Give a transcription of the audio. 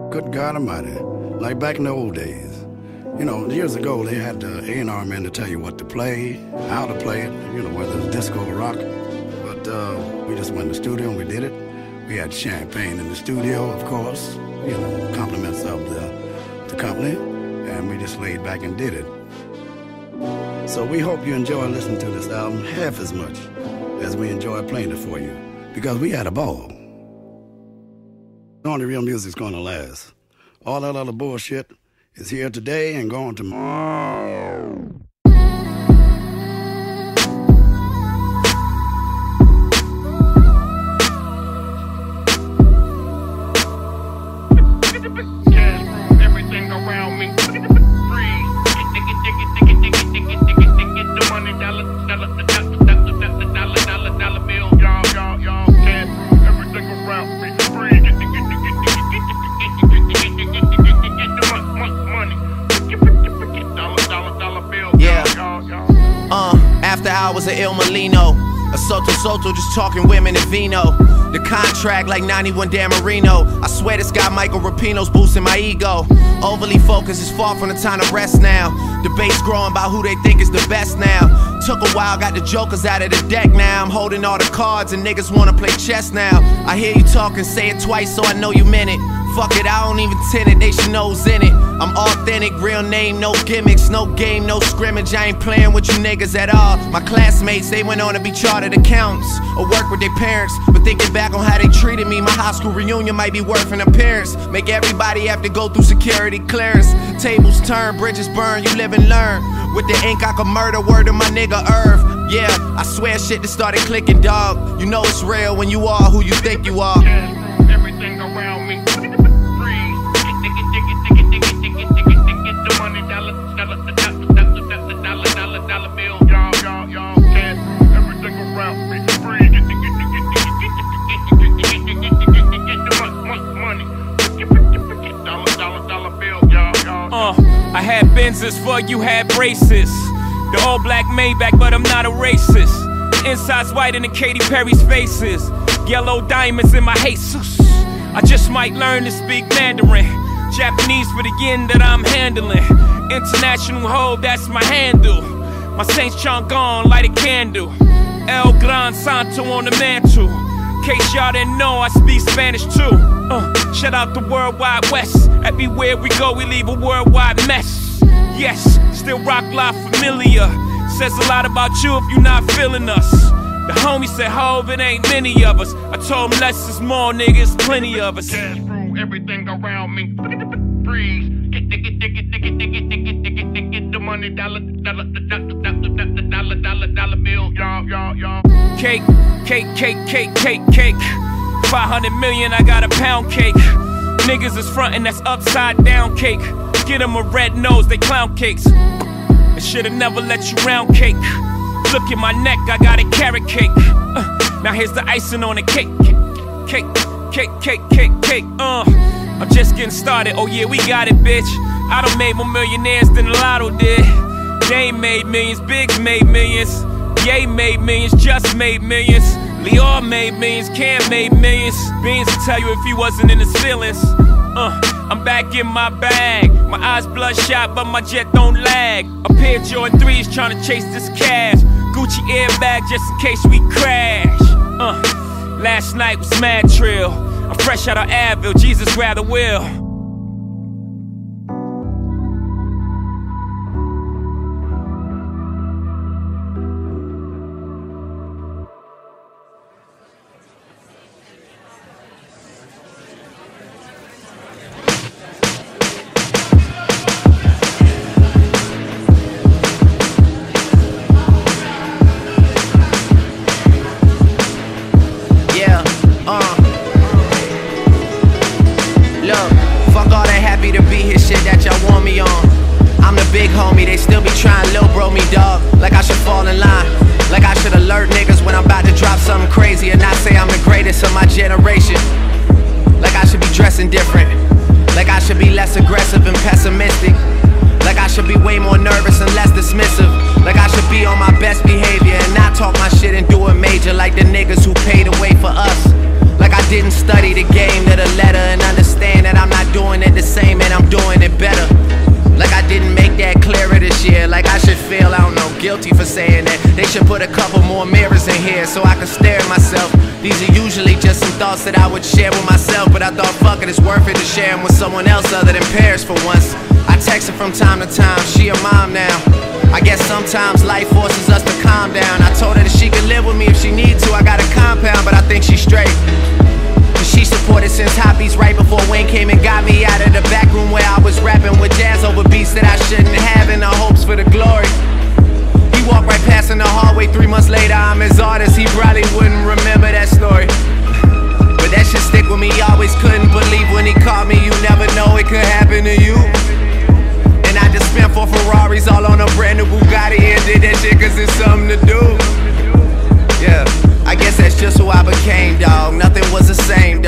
Good God Almighty, like back in the old days. You know, years ago they had the A&R men to tell you what to play, how to play it, you know, whether it's disco or rock. But we just went in the studio and we did it. We had champagne in the studio, of course, you know, compliments of the company, and we just laid back and did it. So we hope you enjoy listening to this album half as much as we enjoy playing it for you, because we had a ball. Only real music's gonna last. All that other bullshit is here today and gone tomorrow. Everything around me freeze. The money, dollar bill, y'all. Cash, everything around me freeze. After hours of Il Molino, a Soto, just talking women and vino. The contract like 91 Dan Marino. I swear this guy Michael Rapino's boosting my ego. Overly focused is far from the time to rest now. Debates growing about who they think is the best now. Took a while, got the jokers out of the deck now. I'm holding all the cards and niggas wanna play chess now. I hear you talking, say it twice so I know you meant it. Fuck it, I don't even tint it, they should know's in it. I'm authentic, real name, no gimmicks, no game, no scrimmage. I ain't playing with you niggas at all. My classmates, they went on to be chartered accountants or work with their parents. But thinking back on how they treated me, my high school reunion might be worth an appearance. Make everybody have to go through security clearance. Tables turn, bridges burn, you live and learn. With the ink I could murder, word to my nigga Irv. Yeah, I swear shit that started clicking, dog. You know it's real when you are who you think you are. Everything around me the money, dollar bill, y'all. Cash, everything around me free. Dollar bill, y'all. I had Benzes for you had braces. The all black Maybach, but I'm not a racist. The inside's whiter than Katy Perry's faces. Yellow diamonds in my Jesus. I just might learn to speak Mandarin. Japanese for the yen that I'm handling. International hoe, that's my handle. My Saint John gone, light a candle. El Gran Santo on the mantle. Case y'all didn't know, I speak Spanish too. Shout out the Worldwide West. Everywhere we go, we leave a worldwide mess. Yes, still rock live familiar. Says a lot about you if you're not feeling us. The homie said, Hove, it ain't many of us. I told him less is more, niggas, plenty of us. Cash through everything around me freeze. The money, dollar bill, y'all. Cake. 500 million, I got a pound cake. Niggas is frontin', that's upside down cake. Get them a red nose, they clown cakes. I should've never let you round cake. Look at my neck, I got a carrot cake. Now here's the icing on the cake. Cake. I'm just getting started, oh yeah, we got it, bitch. I done made more millionaires than the Lotto did. They made millions, Biggs made millions. Ye made millions, Just made millions. Lior made millions, Cam made millions. Beans will tell you if he wasn't in his feelings. I'm back in my bag. My eyes bloodshot, but my jet don't lag. A pair of Jordan 3s trying to chase this cash. Gucci airbag just in case we crash. Last night was mad trill. I'm fresh out of Advil, Jesus grab the wheel. To be here, shit that y'all want me on. I'm the big homie, they still be trying lil bro me, dog. Like I should fall in line. Like I should alert niggas when I'm about to drop something crazy and not say I'm the greatest of my generation. Like I should be dressing different. Like I should be less aggressive and pessimistic. Like I should be way more nervous and less dismissive. Like I should be on my best behavior and not talk my shit and do it major like the niggas who paid the way for us. Like I didn't study the game to the letter and understand that I'm not doing should put a couple more mirrors in here so I can stare at myself. These are usually just some thoughts that I would share with myself, but I thought, fuck it, it's worth it to share them with someone else other than Paris for once. I text her from time to time, she a mom now. I guess sometimes life forces us to calm down. I told her that she could live with me if she need to. I got a compound, but I think she's straight. She supported since hobbies right before Wayne came and got me out of the back room where I was rapping with jazz over beats that I shouldn't have in the hopes for the glory. He walked right past in the hallway 3 months later, I'm his artist, he probably wouldn't remember that story. But that shit stick with me, always couldn't believe when he caught me. You never know it could happen to you. And I just spent 4 Ferraris all on a brand new Bugatti and did that shit cause it's something to do. Yeah, I guess that's just who I became, dog. Nothing was the same,